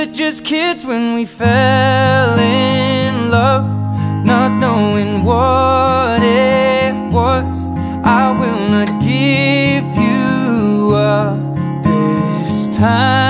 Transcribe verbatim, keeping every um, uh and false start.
were just kids when we fell in love, not knowing what it was. I will not give you up this time.